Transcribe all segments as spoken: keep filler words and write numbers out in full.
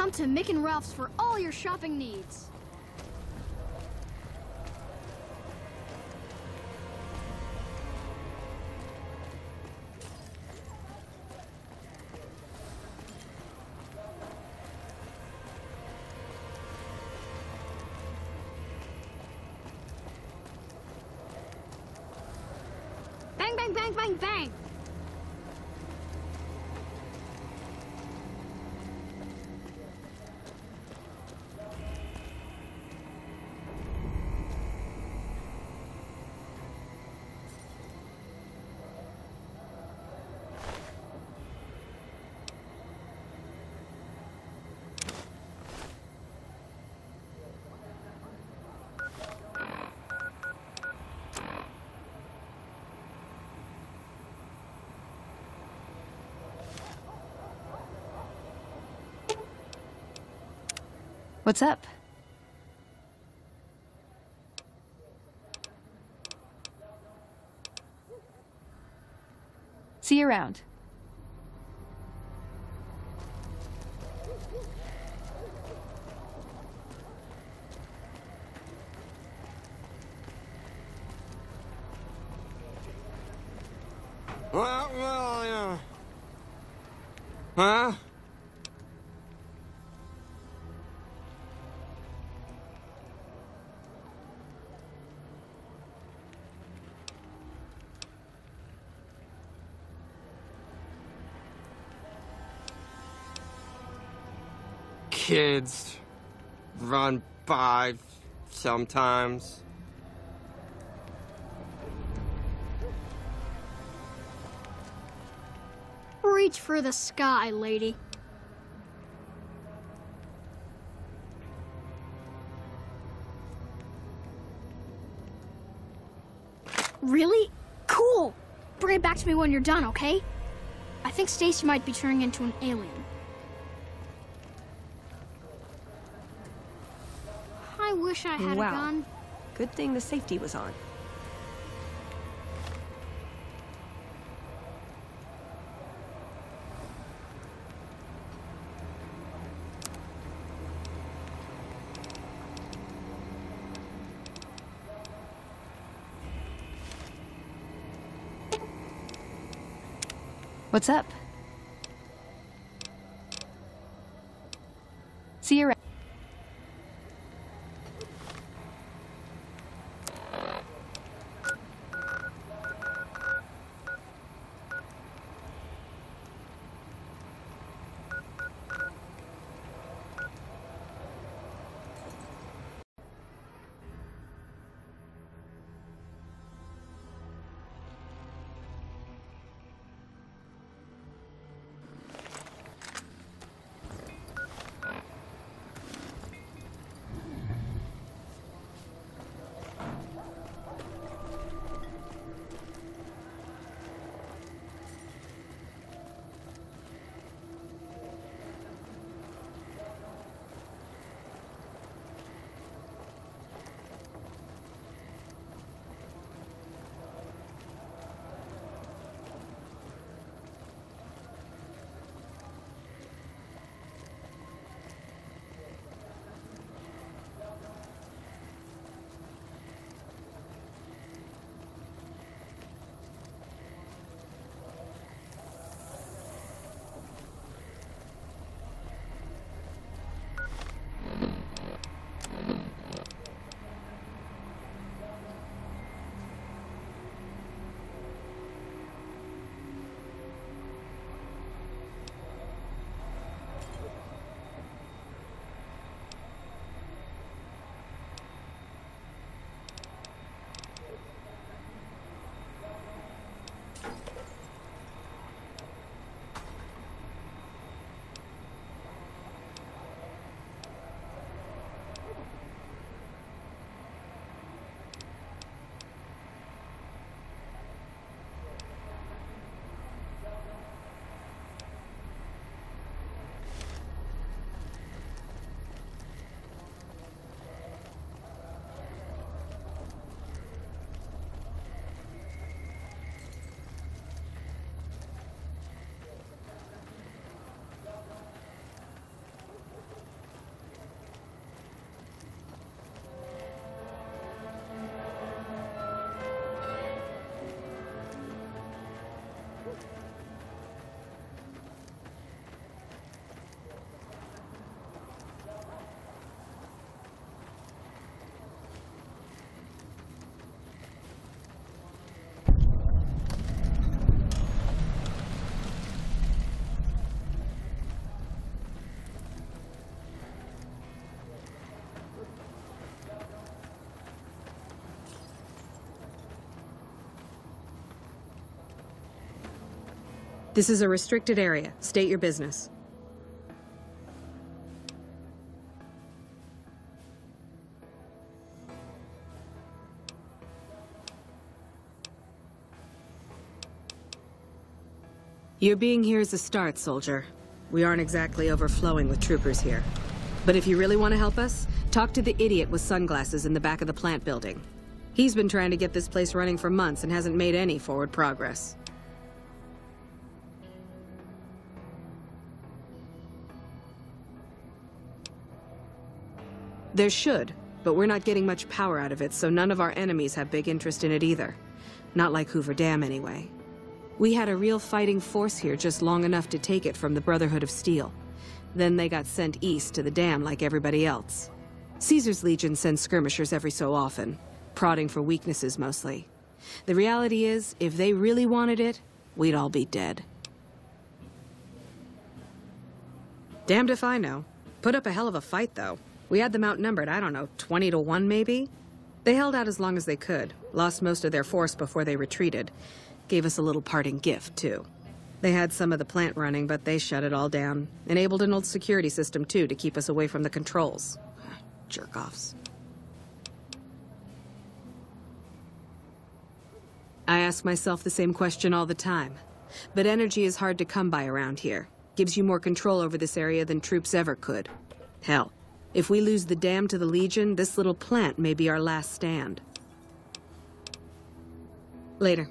Come to Mick and Ralph's for all your shopping needs. Bang, bang, bang, bang, bang! What's up? See you around. Well, well, yeah. Huh? Kids run by sometimes. Reach for the sky, lady. Really? Cool! Bring it back to me when you're done, okay? I think Stacy might be turning into an alien. I wish I had Wow. a gun. Good thing the safety was on. What's up? See you around. This is a restricted area. State your business. Your being here is a start, soldier. We aren't exactly overflowing with troopers here. But if you really want to help us, talk to the idiot with sunglasses in the back of the plant building. He's been trying to get this place running for months and hasn't made any forward progress. There should, but we're not getting much power out of it, so none of our enemies have big interest in it either. Not like Hoover Dam, anyway. We had a real fighting force here just long enough to take it from the Brotherhood of Steel. Then they got sent east to the dam like everybody else. Caesar's Legion sends skirmishers every so often, prodding for weaknesses mostly. The reality is, if they really wanted it, we'd all be dead. Damned if I know. Put up a hell of a fight, though. We had them outnumbered, I don't know, twenty to one maybe? They held out as long as they could, lost most of their force before they retreated. Gave us a little parting gift, too. They had some of the plant running, but they shut it all down. Enabled an old security system, too, to keep us away from the controls. Jerk-offs. I ask myself the same question all the time. But energy is hard to come by around here. Gives you more control over this area than troops ever could. Hell, if we lose the dam to the Legion, this little plant may be our last stand. Later.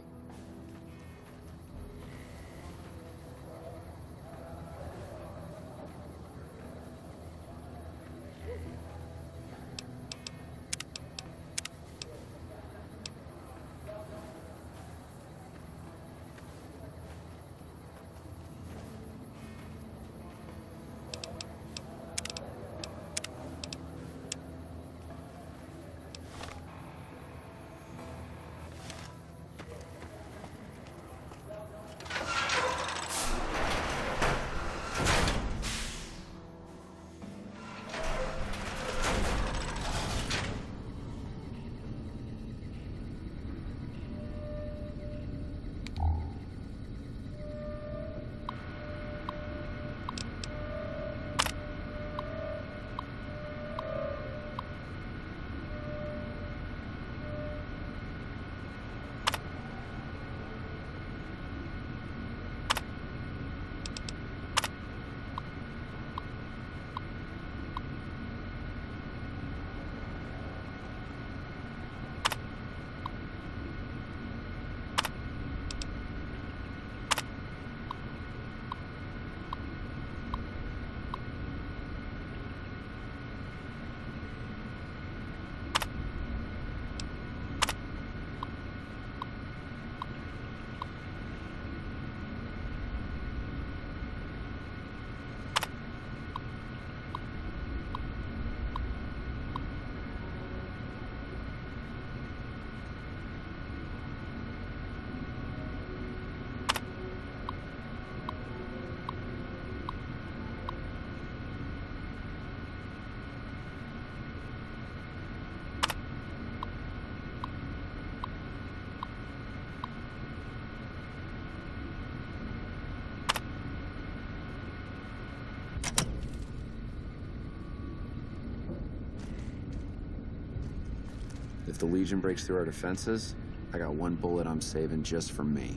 If the Legion breaks through our defenses, I got one bullet I'm saving just for me.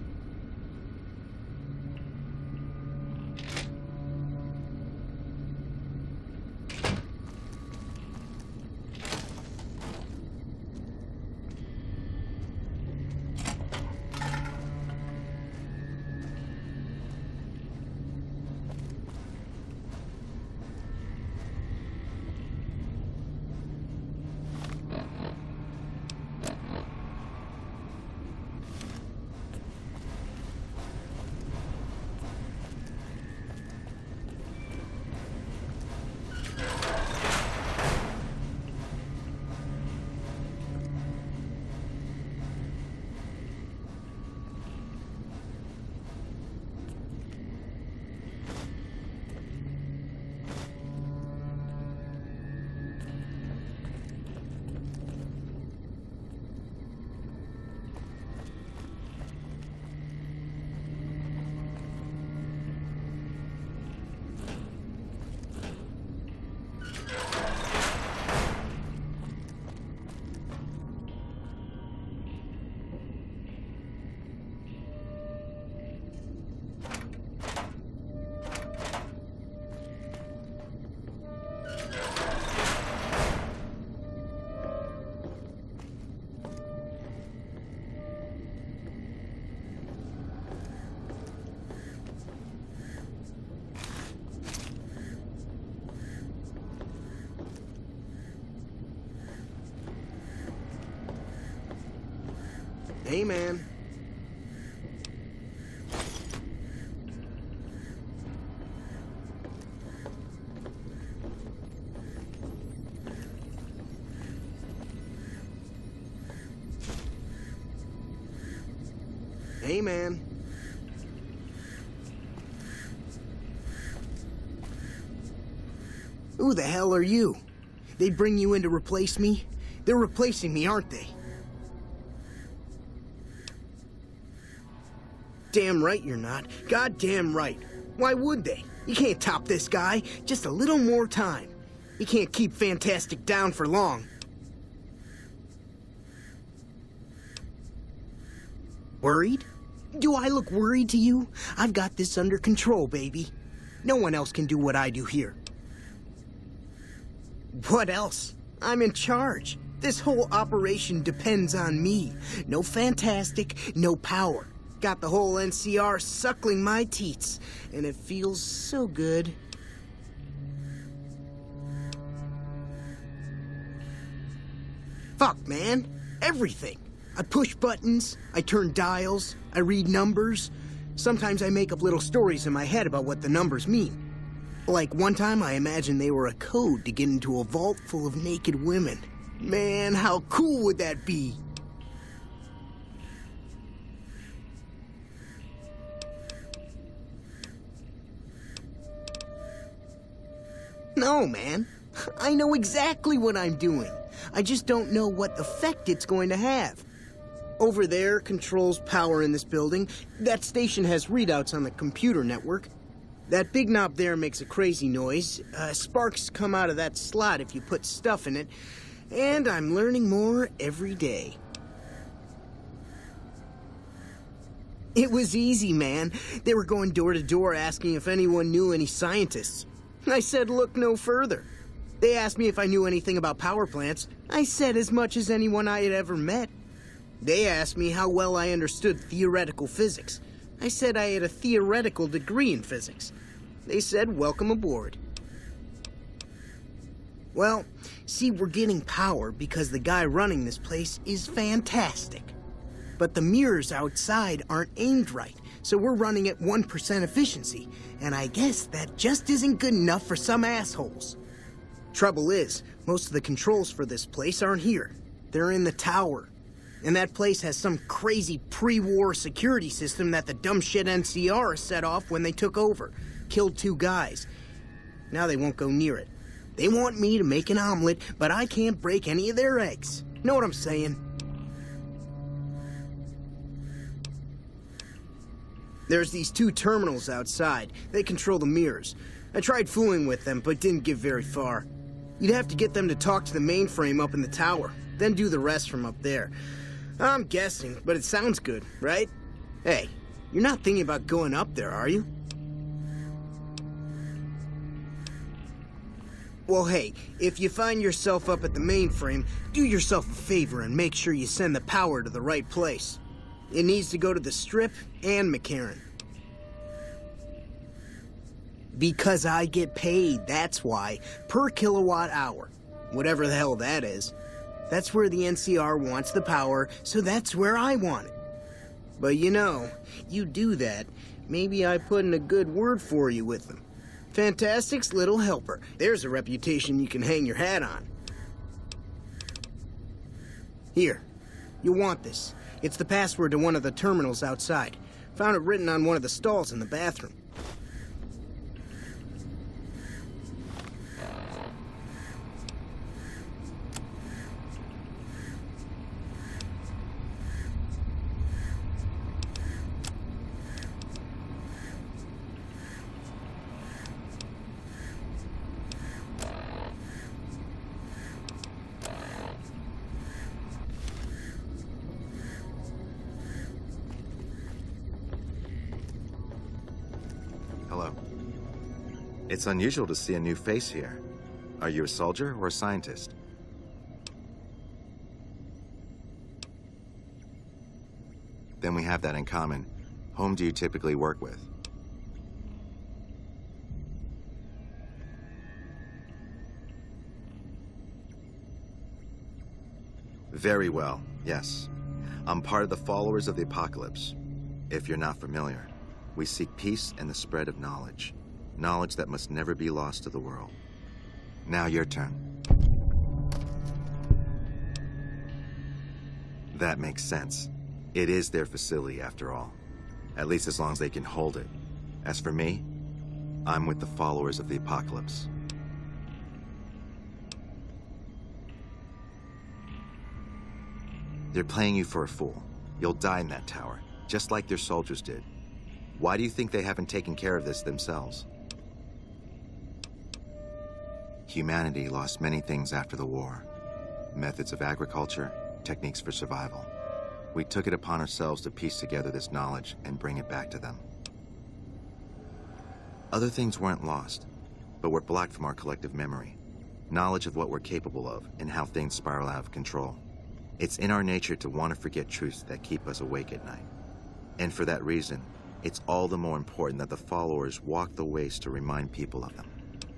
Hey, man. Hey, man. Who the hell are you? They bring you in to replace me? They're replacing me, aren't they? Damn right you're not. Goddamn right. Why would they? You can't top this guy. Just a little more time. You can't keep Fantastic down for long. Worried? Do I look worried to you? I've got this under control, baby. No one else can do what I do here. What else? I'm in charge. This whole operation depends on me. No Fantastic, no power. Got the whole N C R suckling my teats, and it feels so good. Fuck, man. Everything. I push buttons, I turn dials, I read numbers. Sometimes I make up little stories in my head about what the numbers mean. Like one time I imagined they were a code to get into a vault full of naked women. Man, how cool would that be? No, man. I know exactly what I'm doing. I just don't know what effect it's going to have. Over there controls power in this building. That station has readouts on the computer network. That big knob there makes a crazy noise. Uh, sparks come out of that slot if you put stuff in it. And I'm learning more every day. It was easy, man. They were going door to door asking if anyone knew any scientists. I said look no further. They asked me if I knew anything about power plants. I said as much as anyone I had ever met. They asked me how well I understood theoretical physics. I said I had a theoretical degree in physics. They said, welcome aboard. Well, see, we're getting power because the guy running this place is fantastic. But the mirrors outside aren't aimed right, so we're running at one percent efficiency, and I guess that just isn't good enough for some assholes. Trouble is, most of the controls for this place aren't here. They're in the tower. And that place has some crazy pre-war security system that the dumb shit N C R set off when they took over. Killed two guys. Now they won't go near it. They want me to make an omelet, but I can't break any of their eggs. Know what I'm saying? There's these two terminals outside. They control the mirrors. I tried fooling with them, but didn't get very far. You'd have to get them to talk to the mainframe up in the tower, then do the rest from up there. I'm guessing, but it sounds good, right? Hey, you're not thinking about going up there, are you? Well, hey, if you find yourself up at the mainframe, do yourself a favor and make sure you send the power to the right place. It needs to go to the Strip and McCarran. Because I get paid, that's why. Per kilowatt hour. Whatever the hell that is. That's where the N C R wants the power, so that's where I want it. But you know, you do that, maybe I put in a good word for you with them. Fantastic's little helper. There's a reputation you can hang your hat on. Here, you'll want this. It's the password to one of the terminals outside. Found it written on one of the stalls in the bathroom. Hello. It's unusual to see a new face here. Are you a soldier or a scientist? Then we have that in common. Whom do you typically work with? Very well, yes. I'm part of the Followers of the Apocalypse. If you're not familiar, we seek peace and the spread of knowledge. Knowledge that must never be lost to the world. Now your turn. That makes sense. It is their facility after all. At least as long as they can hold it. As for me, I'm with the Followers of the Apocalypse. They're playing you for a fool. You'll die in that tower, just like their soldiers did. Why do you think they haven't taken care of this themselves? Humanity lost many things after the war. Methods of agriculture, techniques for survival. We took it upon ourselves to piece together this knowledge and bring it back to them. Other things weren't lost, but were blocked from our collective memory. Knowledge of what we're capable of and how things spiral out of control. It's in our nature to want to forget truths that keep us awake at night. And for that reason, it's all the more important that the followers walk the ways to remind people of them.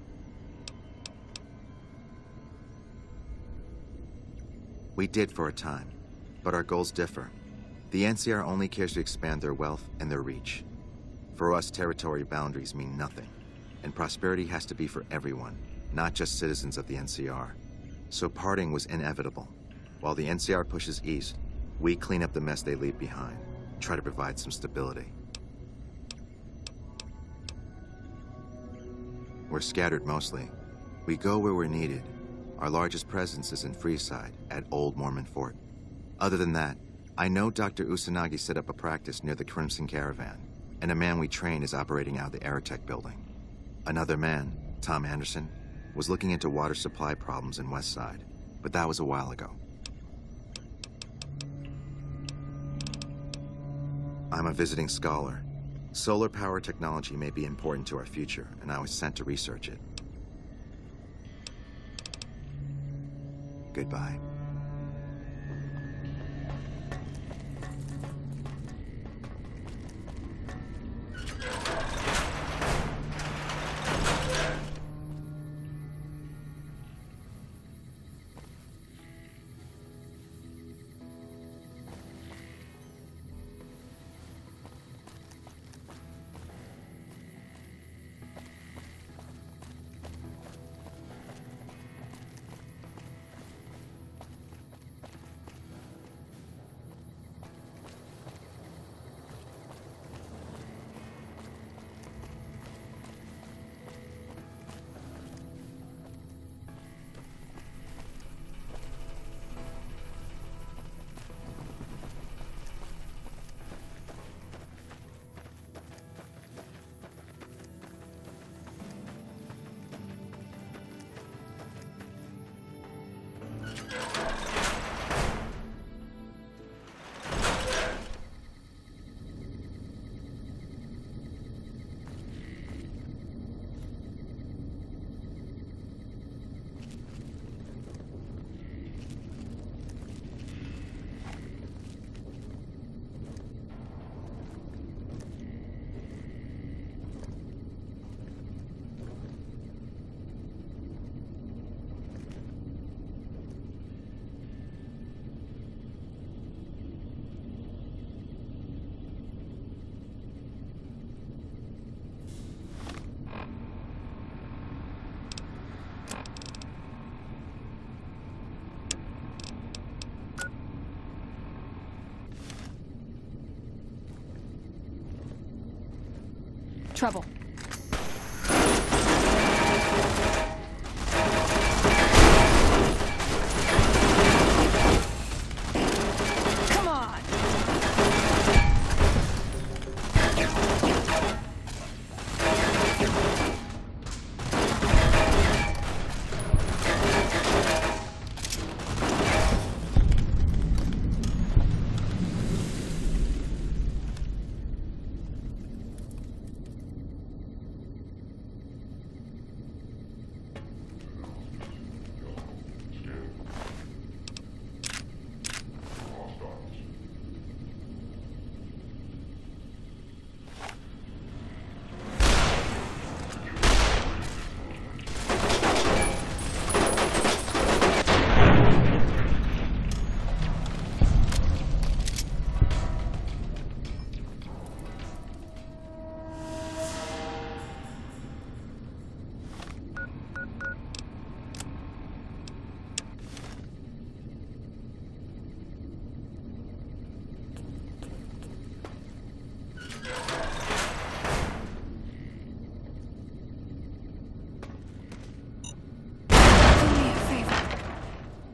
We did for a time, but our goals differ. The N C R only cares to expand their wealth and their reach. For us, territory boundaries mean nothing, and prosperity has to be for everyone, not just citizens of the N C R. So parting was inevitable. While the N C R pushes east, we clean up the mess they leave behind, try to provide some stability. We're scattered mostly. We go where we're needed. Our largest presence is in Freeside, at Old Mormon Fort. Other than that, I know Doctor Usanagi set up a practice near the Crimson Caravan, and a man we train is operating out of the Aerotech building. Another man, Tom Anderson, was looking into water supply problems in Westside, but that was a while ago. I'm a visiting scholar. Solar power technology may be important to our future, and I was sent to research it. Goodbye. Trouble. Come on.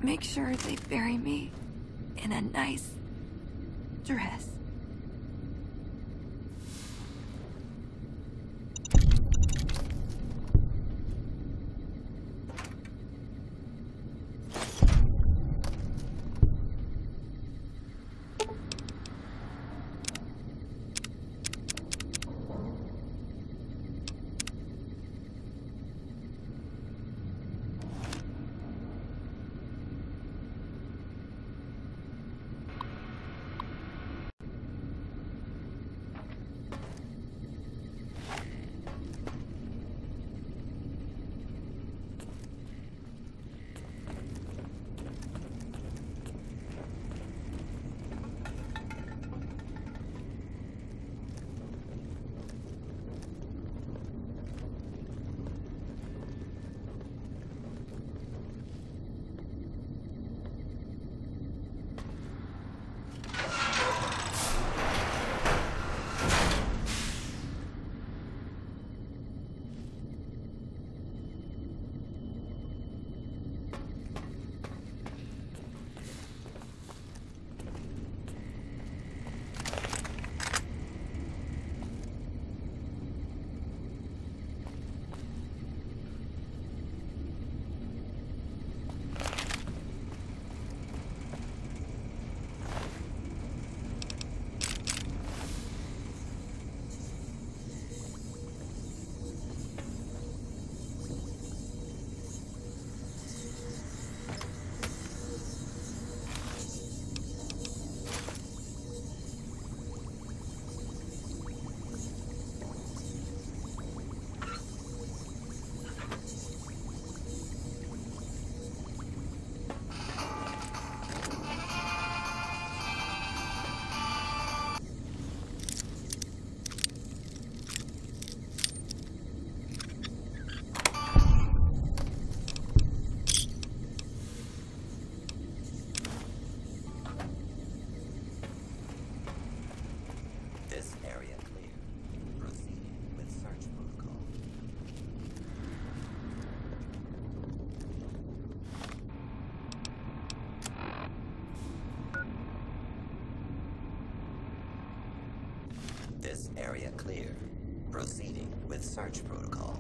make sure they bury me in a nice dress. This area clear. Proceeding with search protocol.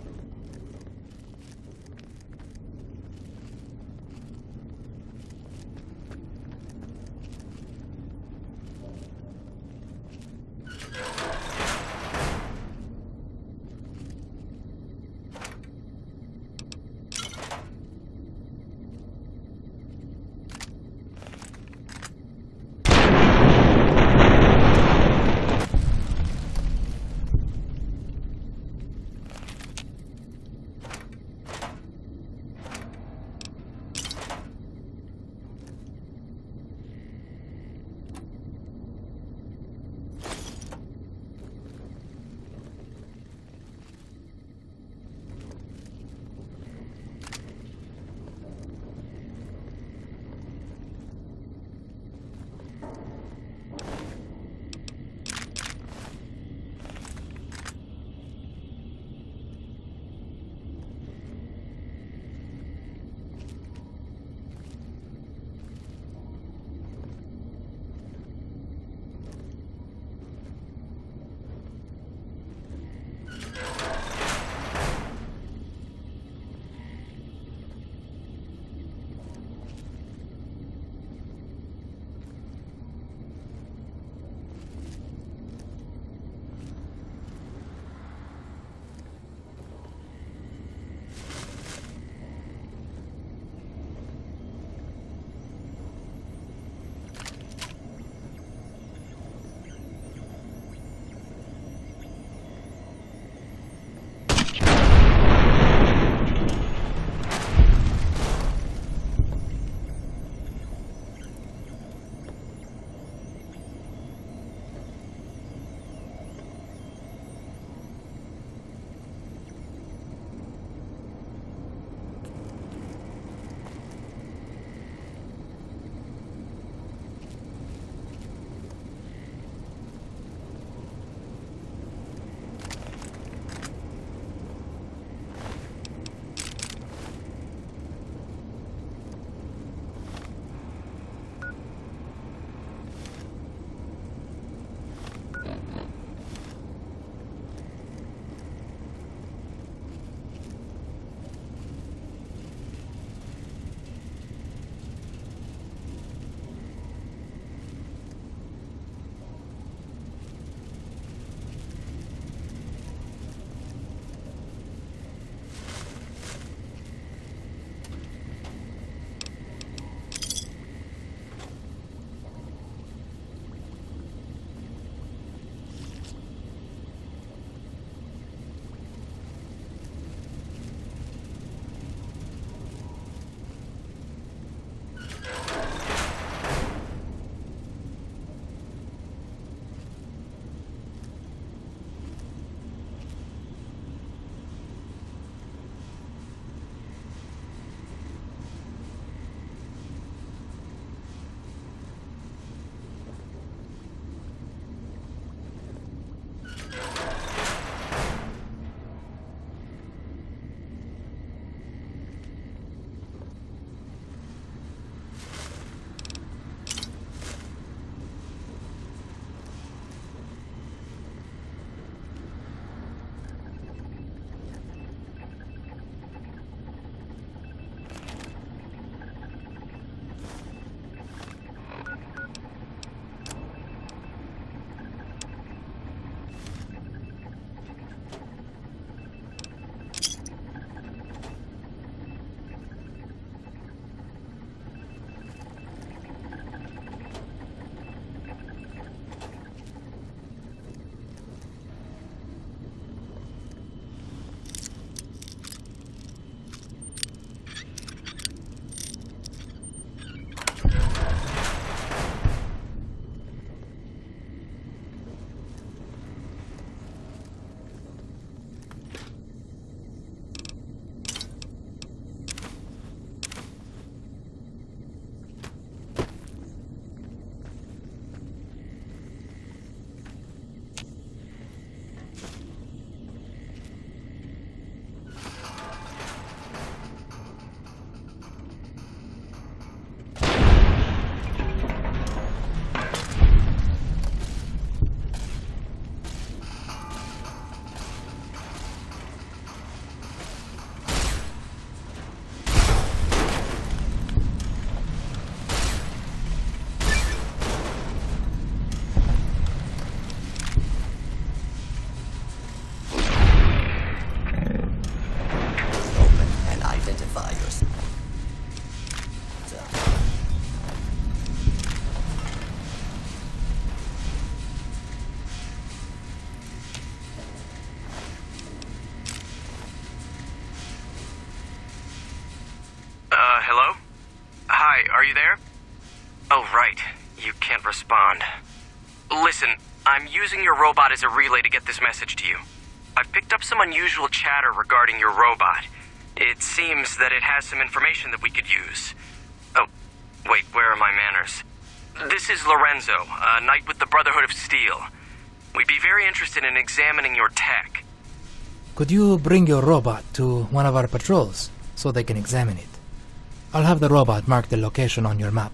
Are you there? Oh, right. You can't respond. Listen, I'm using your robot as a relay to get this message to you. I've picked up some unusual chatter regarding your robot. It seems that it has some information that we could use. Oh, wait, where are my manners? This is Lorenzo, a knight with the Brotherhood of Steel. We'd be very interested in examining your tech. Could you bring your robot to one of our patrols so they can examine it? I'll have the robot mark the location on your map.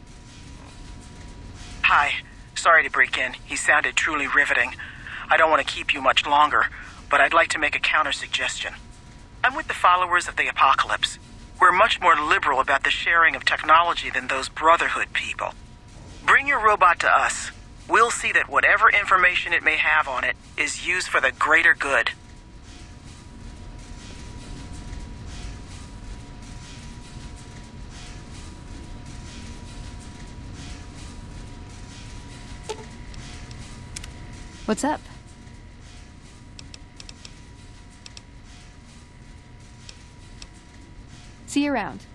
Hi. Sorry to break in. He sounded truly riveting. I don't want to keep you much longer, but I'd like to make a counter-suggestion. I'm with the followers of the Apocalypse. We're much more liberal about the sharing of technology than those Brotherhood people. Bring your robot to us. We'll see that whatever information it may have on it is used for the greater good. What's up? See you around.